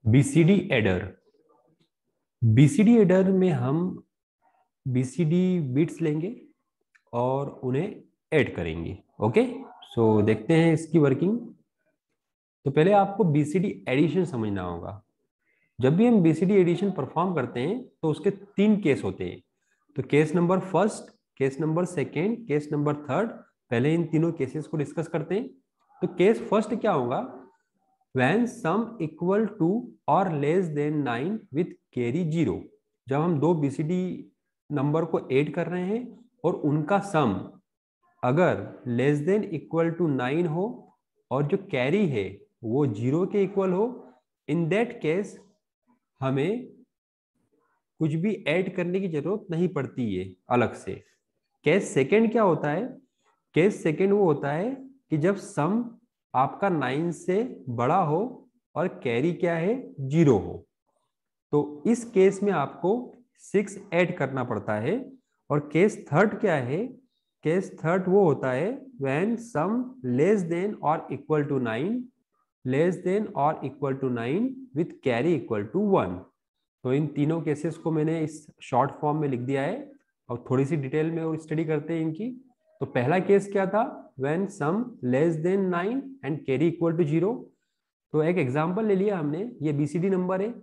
BCD adder. BCD adder में हम BCD bits लेंगे और उन्हें ऐड करेंगे। ओके, सो देखते हैं इसकी वर्किंग। तो पहले आपको बीसीडी एडिशन समझना होगा। जब भी हम बीसीडी एडिशन परफॉर्म करते हैं तो उसके 3 केस होते हैं। तो case number first, case number second, case number third. पहले इन तीनों केसेस को डिस्कस करते हैं। तो केस फर्स्ट क्या होगा? when sum equal to or less than 9 with carry 0। जब हम दो बीसीडी नंबर को ऐड कर रहे हैं और उनका सम अगर लेस देन इक्वल टू 9 हो और जो कैरी है वो 0 के इक्वल हो, इन दैट केस हमें कुछ भी ऐड करने की जरूरत नहीं पड़ती है अलग से। केस सेकंड क्या होता है? केस सेकंड वो होता है कि जब सम आपका 9 से बड़ा हो और कैरी क्या है, 0 हो। तो इस केस में आपको 6 ऐड करना पड़ता है। और केस थर्ड क्या है? केस थर्ड वो होता है व्हेन सम लेस देन और इक्वल टू 9, लेस देन और equal to 9 with carry equal to 1। तो इन तीनों केसेस को मैंने इस शॉर्ट फॉर्म में लिख दिया है और थोड़ी सी डिटेल में और स्टडी करते हैं इनकी। तो पहला केस क्या था? When sum less than 9 and carry equal to 0। तो एक एग्जांपल ले लिया हमने, ये बीसीडी नंबर है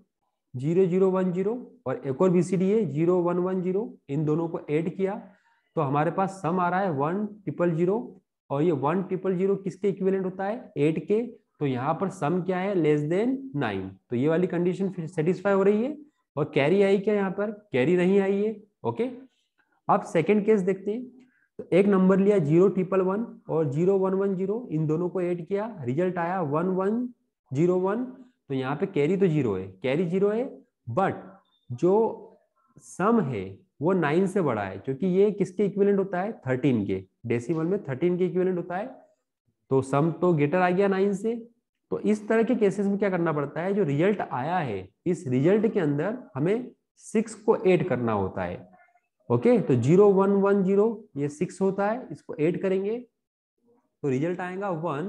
0010 और एक और बीसीडी है 0110। इन दोनों को ऐड किया तो हमारे पास सम आ रहा है 1000 और ये 1000 किसके इक्विवेलेंट होता है? 8 के। तो यहाँ पर सम क्या है? Less than 9। तो ये वाली कंडीशन सेटिस्फाई हो रही है। और कैरी आई क्या? यहाँ पर कैरी नहीं आई है। ओके, अब सेकेंड केस देखते हैं। तो एक नंबर लिया 0111 और 0110, इन दोनों को ऐड किया, रिजल्ट आया 1101। तो यहाँ पे कैरी तो 0 है, कैरी 0 है, बट जो सम है वो 9 से बड़ा है, क्योंकि ये किसके इक्विवेलेंट होता है? 13 के। डेसिमल में 13 के इक्विवेलेंट होता है। तो सम तो ग्रेटर आ गया 9 से। तो इस तरह के केसेस में क्या करना पड़ता है? जो रिजल्ट आया है इस रिजल्ट के अंदर हमें 6 को ऐड करना होता है। ओके, तो 0110 ये 6 होता है, इसको ऐड करेंगे तो रिजल्ट आएगा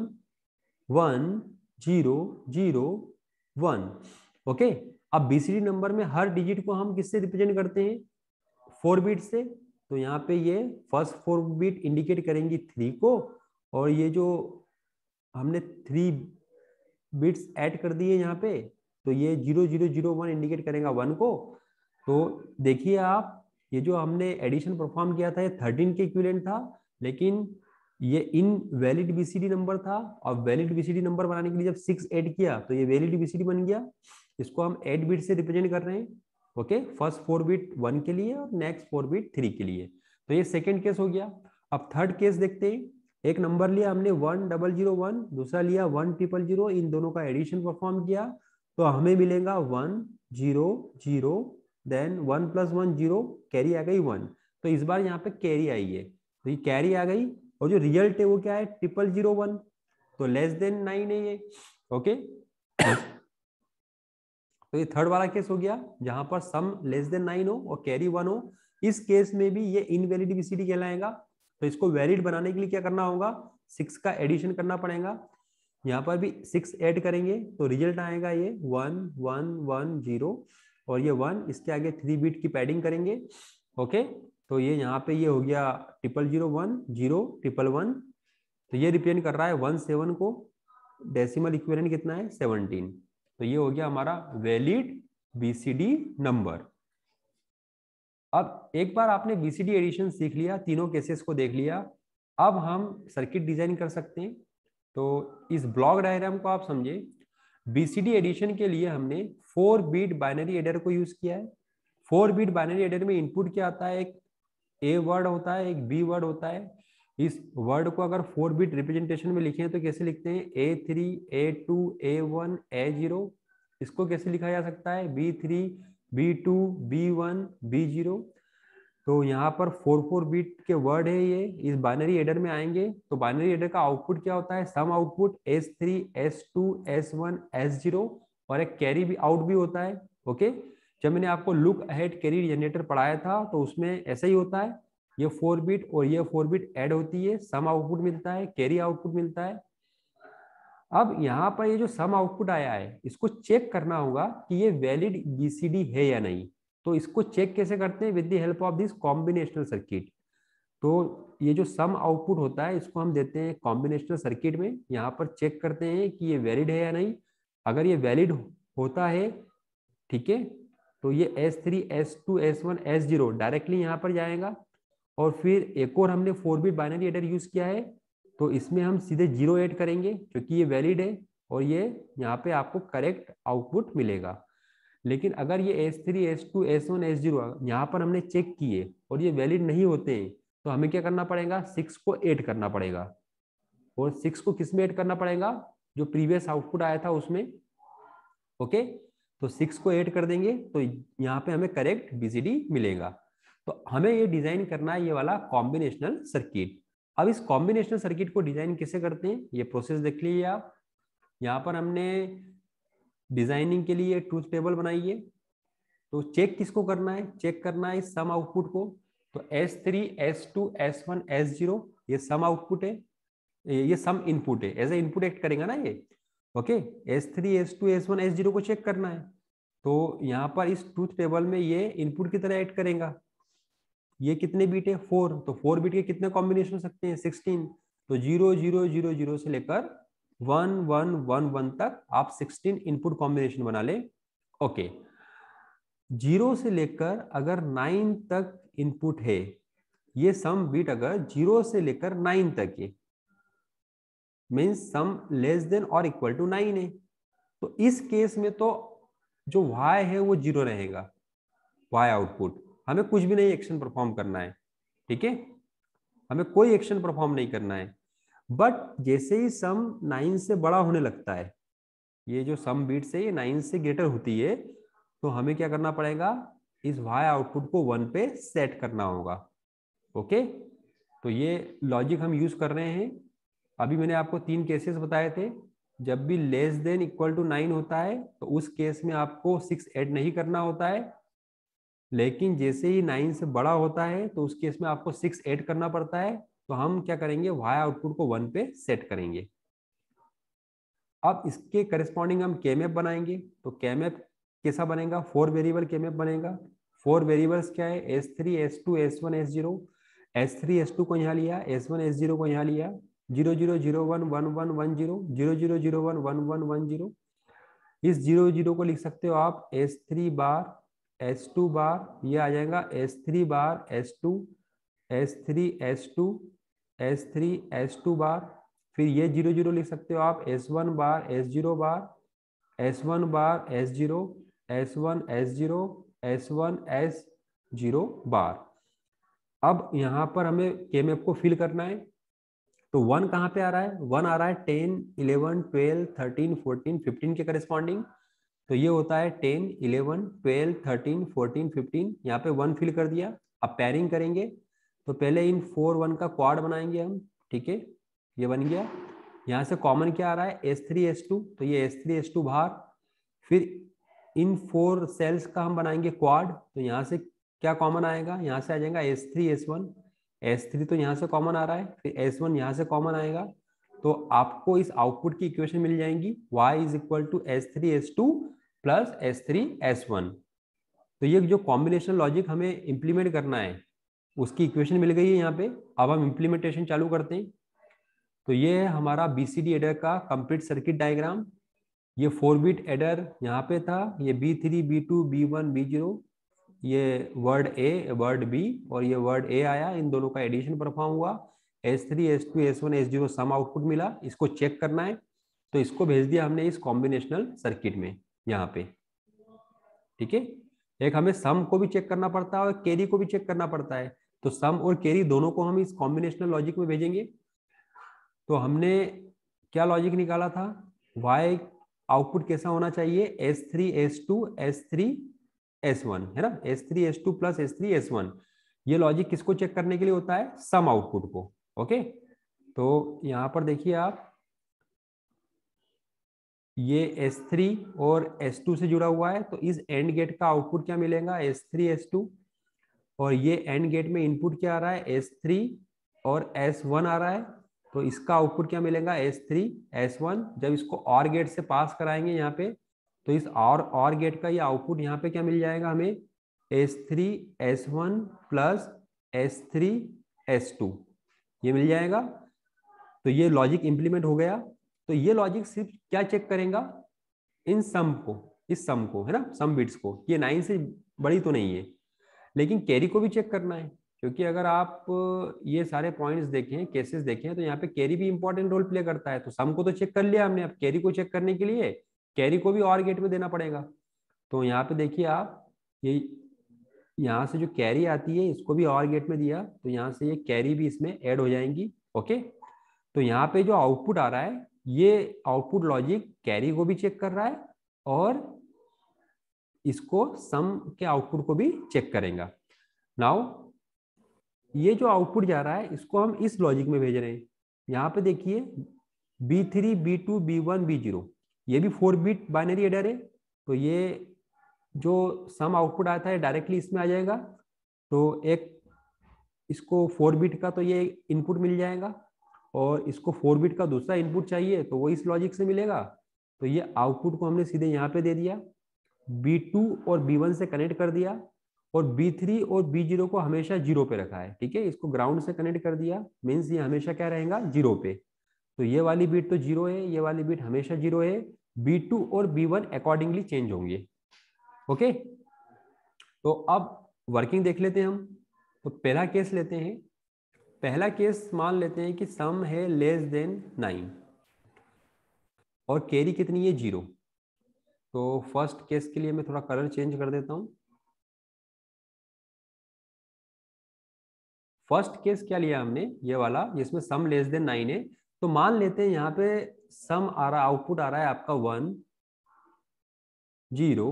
11001। ओके, अब बीसीडी नंबर में हर डिजिट को हम किससे रिप्रेजेंट करते हैं? 4 बिट से। तो यहाँ पे ये फर्स्ट 4 बिट इंडिकेट करेंगी 3 को, और ये जो हमने 3 बिट्स ऐड कर दिए यहाँ पे, तो ये 0001 इंडिकेट करेगा 1 को। तो देखिए आप, ये जो हमने एडिशन परफॉर्म किया था ये 13 के इक्विवेलेंट था, लेकिन ये इनवैलिड बीसीडी नंबर था। और वैलिड बीसीडी नंबर बनाने के लिए जब 6 ऐड किया तो ये वैलिड बीसीडी बन गया। इसको हम 8 बिट से रिप्रेजेंट कर रहे हैं। ओके, फर्स्ट 4 बिट 1 के लिए और नेक्स्ट 4 बिट 3 के लिए। तो ये सेकेंड केस हो गया। अब थर्ड केस देखते हैं। एक नंबर लिया हमने 1001, दूसरा लिया 1000, इन दोनों का एडिशन परफॉर्म किया तो हमें मिलेगा 100, देन 1 + 1 0, कैरी आ गई 1। तो इस बार यहाँ पे कैरी आई है, तो ये कैरी आ गई। और जो रिजल्ट है वो क्या है? 0001। तो लेस देन 9 है ये। ओके, तो ये थर्ड वाला केस हो गया जहां पर सम लेस देन 9 हो और कैरी 1 हो। इस केस में भी ये इनवैलिड बीसीडी कहलाएगा। तो इसको वैलिड बनाने के लिए क्या करना होगा? 6 का एडिशन करना पड़ेगा। यहाँ पर भी 6 ऐड करेंगे तो रिजल्ट आएगा ये 1110, और ये 1 इसके आगे 3 बिट की पैडिंग करेंगे। ओके, तो ये यहाँ पे ये हो गया 0001 011। तो ये रिप्रेजेंट कर रहा है 17 को। डेसिमल इक्विवेलेंट कितना है? 17। तो ये हो गया हमारा वैलिड बीसीडी नंबर। अब एक बार आपने बीसीडी एडिशन सीख लिया, तीनों केसेस को देख लिया, अब हम सर्किट डिजाइन कर सकते हैं। तो इस ब्लॉक डायग्राम को आप समझे। बीसीडी एडिशन के लिए हमने 4 बिट बाइनरी एडर को यूज किया है। 4 बिट बाइनरी एडर में इनपुट क्या आता है? एक ए वर्ड होता है, एक बी वर्ड होता है। इस वर्ड को अगर 4 बिट रिप्रेजेंटेशन में लिखे तो कैसे लिखते हैं? A3, A2, A1, A0। इसको कैसे लिखा जा सकता है? B3, B2, B1, B0। तो यहाँ पर 4 बिट के वर्ड है, ये इस बाइनरी एडर में आएंगे। तो बाइनरी एडर का आउटपुट क्या होता है? सम output S3, S2, S1, S0, और एक कैरी भी आउट भी होता है। ओके, जब मैंने आपको लुक अहेड कैरी जनरेटर पढ़ाया था तो उसमें ऐसा ही होता है। ये 4 बिट और ये 4 बिट ऐड होती है, सम आउटपुट मिलता है, कैरी आउटपुट मिलता है। अब यहाँ पर ये जो सम आउटपुट आया है इसको चेक करना होगा कि ये वैलिड बीसीडी है या नहीं। तो इसको चेक कैसे करते हैं? With the help of this combinational circuit. तो ये जो सम आउटपुट होता है इसको हम देते हैं कॉम्बिनेशनल सर्किट में। यहाँ पर चेक करते हैं कि ये वैलिड है या नहीं। अगर ये वैलिड होता है, ठीक है, तो ये S3 S2 S1 S0 directly यहाँ पर जाएगा। और फिर एक और हमने 4 बिट बाइनरी एडर यूज किया है, तो इसमें हम सीधे 0 ऐड करेंगे क्योंकि ये वैलिड है और ये यहाँ पे आपको करेक्ट आउटपुट मिलेगा। लेकिन अगर ये S3 S2 S1 S0 यहाँ पर हमने चेक किए और ये वैलिड नहीं होते हैं, तो हमें क्या करना पड़ेगा? 6 को ऐड करना पड़ेगा। और 6 को किस में ऐड करना पड़ेगा? जो प्रीवियस आउटपुट आया था उसमें। ओके, तो 6 को ऐड कर देंगे तो यहाँ पे हमें करेक्ट बीसीडी मिलेगा। तो हमें ये डिजाइन करना है ये वाला कॉम्बिनेशनल सर्किट। अब इस कॉम्बिनेशनल सर्किट को डिजाइन कैसे करते हैं ये प्रोसेस देख लीजिए आप। यहाँ पर हमने डिजाइनिंग के लिए ट्रूथ टेबल बनाई है। तो चेक किसको करना है? चेक करना है सम आउटपुट को। तो S3 S2 S1 S0 ये सम आउटपुट है, ये सम इनपुट है, एज ए इनपुट एक्ट करेगा ना ये। Okay, S3 S2 S1 S0 को चेक करना है। तो यहाँ पर इस ट्रूथ टेबल में ये इनपुट की तरह ऐड करेगा। ये कितने बीट है? 4। तो 4 बीट के कितने कॉम्बिनेशन हो सकते हैं? 16। तो 0 0 0 0 से लेकर 1 1 1 1 तक आप 16 इनपुट कॉम्बिनेशन बना ले। ओके, 0 से लेकर अगर 9 तक इनपुट है, ये सम बीट अगर 0 से लेकर 9 तक है, मीन्स सम लेस देन और इक्वल टू 9 है, तो इस केस में तो जो y है वो 0 रहेगा। y आउटपुट, हमें कुछ भी नहीं एक्शन परफॉर्म करना है, ठीक है, हमें कोई एक्शन परफॉर्म नहीं करना है। बट जैसे ही सम 9 से बड़ा होने लगता है, ये जो सम बीट से ये 9 से ग्रेटर होती है, तो हमें क्या करना पड़ेगा? इस y आउटपुट को 1 पे सेट करना होगा। ओके, तो ये लॉजिक हम यूज कर रहे हैं। अभी मैंने आपको 3 केसेस बताए थे। जब भी लेस देन इक्वल टू 9 होता है तो उस केस में आपको 6 ऐड नहीं करना होता है, लेकिन जैसे ही 9 से बड़ा होता है तो उस केस में आपको 6 ऐड करना पड़ता है। तो हम क्या करेंगे? y आउटपुट को 1 पे सेट करेंगे। अब इसके करस्पॉन्डिंग हम केमैप बनाएंगे। तो केमैप कैसा बनेगा? 4 वेरिएबल केमैप बनेगा। 4 वेरिएबल्स क्या है? S3 S2 S1 S0। S3 S2 को यहाँ लिया, S1 S0 को यहाँ लिया। 0 0 0 1 1 1 1 0 0 0 0 1 1 1 1 0। इस 0 0 को लिख सकते हो आप S3 बार S2 बार, ये आ जाएगा S3 बार S2 S3 S2 S3 S2 बार। फिर ये 0 0 लिख सकते हो आप S1 बार S0 बार S1 बार S0 S1 S0 S1 S0 बार। अब यहाँ पर हमें केमैप को फिल करना है। तो 1 कहाँ पे आ रहा है? 1 आ रहा है 10 11 12 13 14 15 के करस्पॉन्डिंग। तो ये होता है 10 11 12 13 14 15। यहाँ पे 1 फिल कर दिया। अब पेयरिंग करेंगे। तो पहले इन 4 1 का क्वाड बनाएंगे हम, ठीक है, ये बन गया। यहाँ से कॉमन क्या आ रहा है? S3 S2। तो ये S3 S2 बाहर। फिर इन 4 सेल्स का हम बनाएंगे क्वाड। तो यहाँ से क्या कॉमन आएगा? यहाँ से आ जाएगा S3 S1। S3 तो यहाँ से कॉमन आ रहा है, फिर S1 यहाँ से कॉमन आएगा। तो आपको इस आउटपुट की इक्वेशन मिल जाएंगी y is equal to S3 S2 plus S3 S1। तो ये जो कॉम्बिनेशन लॉजिक हमें इंप्लीमेंट करना है उसकी इक्वेशन मिल गई है यहाँ पे। अब हम इंप्लीमेंटेशन चालू करते हैं। तो ये है हमारा BCD एडर का कंप्लीट सर्किट डायग्राम। ये 4 बिट एडर यहाँ पे था, ये B3 B2 B1 B0, ये वर्ड ए वर्ड बी और ये वर्ड ए आया, इन दोनों का एडिशन परफॉर्म हुआ। S3 S2 S1 S0 सम आउटपुट मिला, इसको चेक करना है। तो इसको भेज दिया हमने इस कॉम्बिनेशनल सर्किट में यहाँ पे, ठीक है। एक हमें सम को भी चेक करना पड़ता है और कैरी को भी चेक करना पड़ता है। तो सम और कैरी दोनों को हम इस कॉम्बिनेशनल लॉजिक में भेजेंगे। तो हमने क्या लॉजिक निकाला था? y आउटपुट कैसा होना चाहिए? S3 S2 S3 S1 है ना, S3 S2 plus S3 S1। ये लॉजिक किसको चेक करने के लिए होता है? सम आउटपुट को। ओके, तो यहाँ पर देखिए आप, ये S3 और S2 से जुड़ा हुआ है। तो इस एंड गेट का आउटपुट क्या मिलेगा? S3 S2। और ये एंड गेट में इनपुट क्या आ रहा है? S3 और S1 आ रहा है। तो इसका आउटपुट क्या मिलेगा, S3 S1। जब इसको और गेट से पास कराएंगे यहाँ पे, तो इस और गेट का ये आउटपुट यहाँ पे क्या मिल जाएगा हमें, S3 S1 plus S3 S2 ये मिल जाएगा। तो ये लॉजिक इंप्लीमेंट हो गया। तो ये लॉजिक सिर्फ क्या चेक करेगा, इन सम को, इस सम को, है ना, सम बिट्स को। ये 9 से बड़ी तो नहीं है, लेकिन कैरी को भी चेक करना है, क्योंकि अगर आप ये सारे पॉइंट्स देखें, केसेस देखें, तो यहाँ पे कैरी भी इंपॉर्टेंट रोल प्ले करता है। तो सम को तो चेक कर लिया हमने, अब कैरी को चेक करने के लिए कैरी को भी और गेट में देना पड़ेगा। तो यहाँ पे देखिए आप, ये यहाँ से जो कैरी आती है इसको भी और गेट में दिया, तो यहाँ से ये कैरी भी इसमें ऐड हो जाएंगी। ओके, तो यहाँ पे जो आउटपुट आ रहा है, ये आउटपुट लॉजिक कैरी को भी चेक कर रहा है और इसको सम के आउटपुट को भी चेक करेगा। नाउ ये जो आउटपुट जा रहा है इसको हम इस लॉजिक में भेज रहे हैं। यहाँ पे देखिए B3 B2 B1 B0, ये भी 4 बिट बाइनरी एडर है। तो ये जो सम आउटपुट आता है डायरेक्टली इसमें आ जाएगा। तो एक इसको 4 बिट का तो ये इनपुट मिल जाएगा, और इसको 4 बिट का दूसरा इनपुट चाहिए तो वो इस लॉजिक से मिलेगा। तो ये आउटपुट को हमने सीधे यहाँ पे दे दिया, B2 और B1 से कनेक्ट कर दिया, और B3 और B0 को हमेशा 0 पे रखा है। ठीक है, इसको ग्राउंड से कनेक्ट कर दिया, मीन्स ये हमेशा क्या रहेगा, 0 पे। तो ये वाली बीट तो 0 है, ये वाली बीट हमेशा 0 है। B2 और B1 अकॉर्डिंगली चेंज होंगे। ओके, तो अब वर्किंग देख लेते हैं हम। तो पहला केस लेते हैं। पहला केस मान लेते हैं कि सम है लेस देन 9 और कैरी कितनी है, 0। तो फर्स्ट केस के लिए मैं थोड़ा कलर चेंज कर देता हूं। फर्स्ट केस क्या लिया हमने, ये वाला जिसमें सम लेस देन 9 है। तो मान लेते हैं यहाँ पे सम आ रहा, आउटपुट आ रहा है आपका 1 0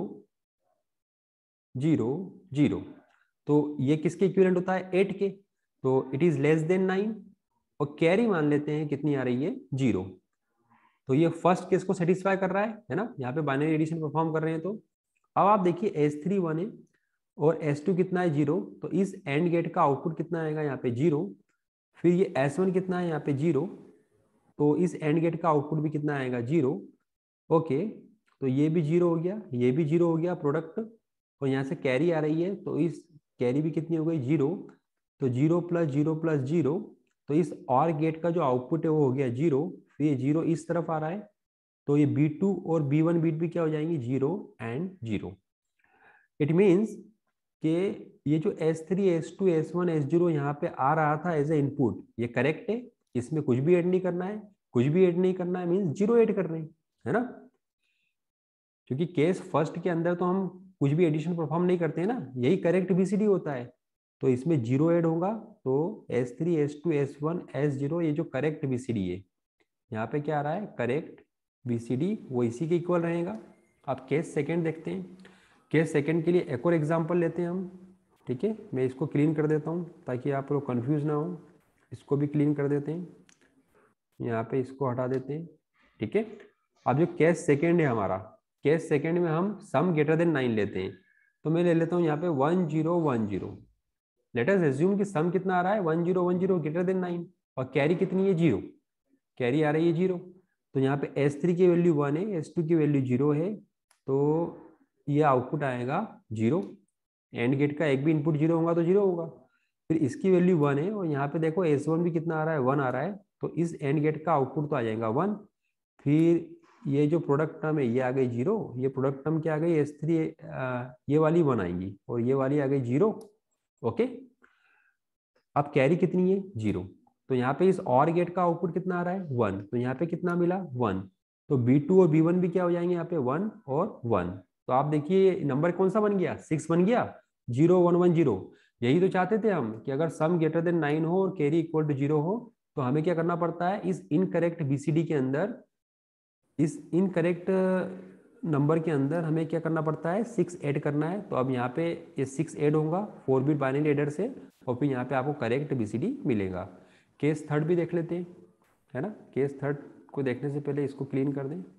0 0। तो ये किसके इक्विवेलेंट होता है, 8 के। तो इट इज लेस देन 9, और कैरी मान लेते हैं कितनी आ रही है, 0। तो ये फर्स्ट केस को सेटिस्फाई कर रहा है ना, यहाँ पे बाइनरी एडिशन परफॉर्म कर रहे हैं। तो अब आप देखिए S3 1 है और S2 कितना है, 0। तो इस एंड गेट का आउटपुट कितना आएगा, यहाँ पे 0। फिर ये S1 कितना है, यहाँ पे 0। तो इस एंड गेट का आउटपुट भी कितना आएगा, 0। ओके, तो ये भी 0 हो गया, ये भी 0 हो गया प्रोडक्ट। और यहाँ से कैरी आ रही है, तो इस कैरी भी कितनी हो गई, 0। तो 0 प्लस 0 प्लस 0, तो इस और गेट का जो आउटपुट है वो हो गया 0। फिर ये 0 इस तरफ आ रहा है, तो ये B2 और B1 बीट भी क्या हो जाएंगी, 0 एंड 0। इट मीन्स कि ये जो S3 S2 S1 S0 यहाँ पे आ रहा था एज ए इनपुट, ये करेक्ट है। इसमें कुछ भी ऐड नहीं करना है, कुछ भी ऐड नहीं करना है, मीन्स 0 ऐड कर रहे हैं, है ना। क्योंकि केस फर्स्ट के अंदर तो हम कुछ भी एडिशन परफॉर्म नहीं करते हैं ना, यही करेक्ट BCD होता है। तो इसमें 0 ऐड होगा, तो S3 S2 S1 S0 ये जो करेक्ट BCD है, यहाँ पे क्या आ रहा है, करेक्ट BCD, वो इसी के इक्वल रहेगा। अब केस सेकेंड देखते हैं। केस सेकेंड के लिए एक और एग्जाम्पल लेते हैं हम। ठीक है, मैं इसको क्लीन कर देता हूँ ताकि आप लोग कंफ्यूज ना हो। इसको भी क्लीन कर देते हैं, यहाँ पे इसको हटा देते हैं। ठीक है, अब जो केस सेकेंड है हमारा, केस सेकेंड में हम सम ग्रेटर देन 9 लेते हैं। तो मैं ले लेता हूँ यहाँ पे 1 0 1 0। लेट अस एज्यूम कि सम कितना आ रहा है, 1 0 1 0 ग्रेटर देन 9, और कैरी कितनी है, 0। कैरी आ रही है 0। तो यहाँ पे S3 की वैल्यू 1 है, S2 की वैल्यू 0 है। तो ये आउटपुट आएगा 0। एंड गेट का एक भी इनपुट 0 होगा तो 0 होगा। फिर इसकी वैल्यू 1 है, और यहाँ पे देखो S1 भी कितना आ रहा है, 1 आ रहा है। तो इस एंड गेट का आउटपुट तो आ जाएगा 1। फिर ये जो प्रोडक्ट टर्म है ये आ गई 0, ये प्रोडक्ट टर्म क्या आ गई, S3 ये वाली 1 आएगी, और ये वाली आ गई 0। ओके, अब कैरी कितनी है, 0। तो यहाँ पे इस और गेट का आउटपुट कितना आ रहा है, 1। तो यहाँ पे कितना मिला, 1। तो B2 और B1 भी क्या हो जाएंगे, यहाँ पे 1 और 1। तो आप देखिए नंबर कौन सा बन गया, 6 बन गया, 0 1 1 0। यही तो चाहते थे हम, कि अगर सम ग्रेटर देन 9 हो और कैरी इक्वल टू 0 हो, तो हमें क्या करना पड़ता है, इस इनकरेक्ट BCD के अंदर, इस इनकरेक्ट नंबर के अंदर हमें क्या करना पड़ता है, 6 ऐड करना है। तो अब यहाँ पे ये 6 ऐड होगा 4 बिट बाइनरी एडर से, और फिर यहाँ पे आपको करेक्ट BCD मिलेगा। केस थर्ड भी देख लेते हैं, है ना। केस थर्ड को देखने से पहले इसको क्लीन कर दें।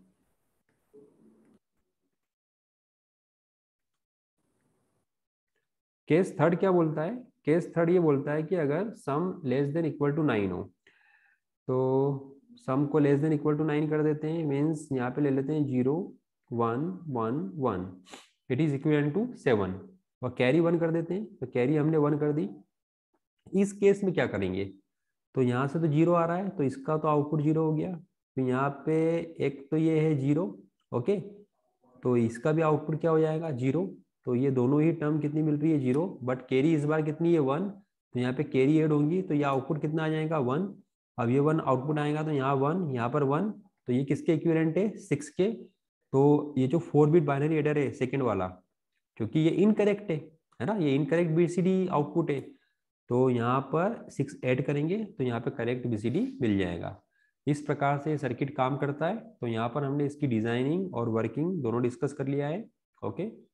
केस थर्ड क्या बोलता है, केस थर्ड ये बोलता है कि अगर sum less than equal to 9 हो, तो सम को लेस देन इक्वल टू 9 कर देते हैं, मीन्स यहाँ पे ले लेते हैं 0 1 1 1, इट इज इक्वल टू 7, और कैरी 1 कर देते हैं, तो कैरी हमने 1 कर दी। इस केस में क्या करेंगे, तो यहाँ से तो 0 आ रहा है, तो इसका तो आउटपुट 0 हो गया, तो यहाँ पे एक तो ये है 0, ओके, तो इसका भी आउटपुट क्या हो जाएगा 0। तो ये दोनों ही टर्म कितनी मिल रही है 0, बट कैरी इस बार कितनी है 1, तो यहाँ पे कैरी ऐड होंगी, तो ये आउटपुट कितना आ जाएगा 1। अब ये 1 आउटपुट आएगा, तो यहाँ 1, यहाँ पर 1, तो ये किसके इक्विवेलेंट है 6 के। तो ये जो 4 बिट बाइनरी एडर है सेकेंड वाला, क्योंकि ये इनकरेक्ट है ना, ये इनकरेक्ट बीसीडी आउटपुट है, तो यहाँ पर 6 ऐड करेंगे, तो यहाँ पे करेक्ट बीसीडी मिल जाएगा। इस प्रकार से सर्किट काम करता है। तो यहाँ पर हमने इसकी डिजाइनिंग और वर्किंग दोनों डिस्कस कर लिया है। ओके।